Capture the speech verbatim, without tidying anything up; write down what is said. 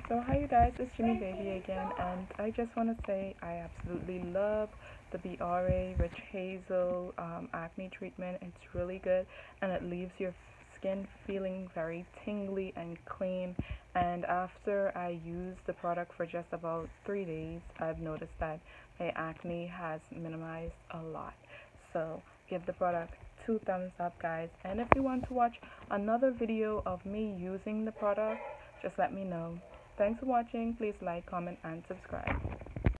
So hi you guys, it's Jimmy Baby again, and I just want to say I absolutely love the Biore Rich Hazel um, acne treatment. It's really good and it leaves your skin feeling very tingly and clean. And after I use the product for just about three days, I've noticed that my acne has minimized a lot. So give the product two thumbs up, guys. And if you want to watch another video of me using the product, just let me know. Thanks for watching. Please like, comment, and subscribe.